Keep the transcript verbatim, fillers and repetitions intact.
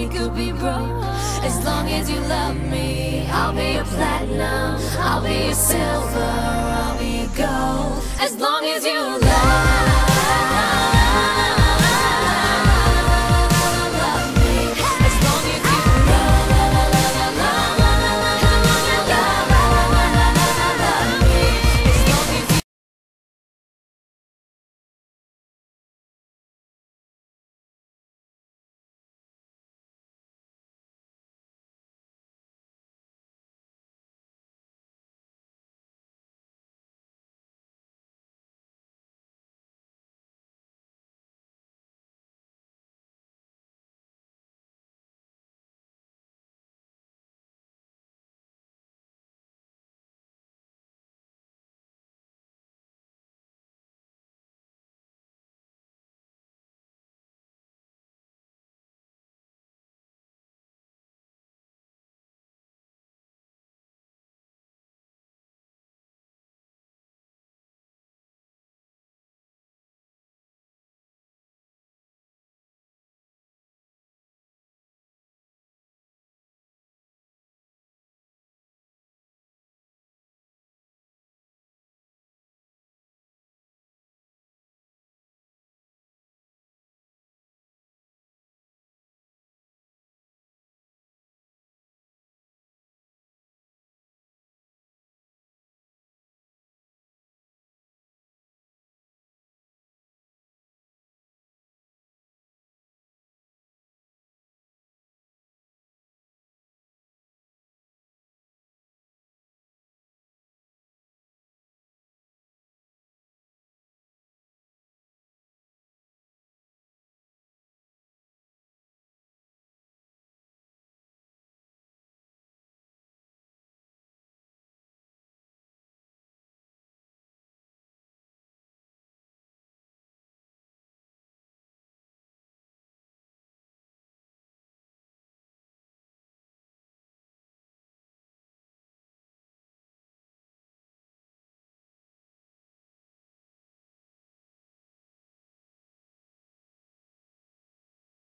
we could be broke. As long as you love me, I'll be your platinum, I'll be your silver, I'll be your gold. As long as you love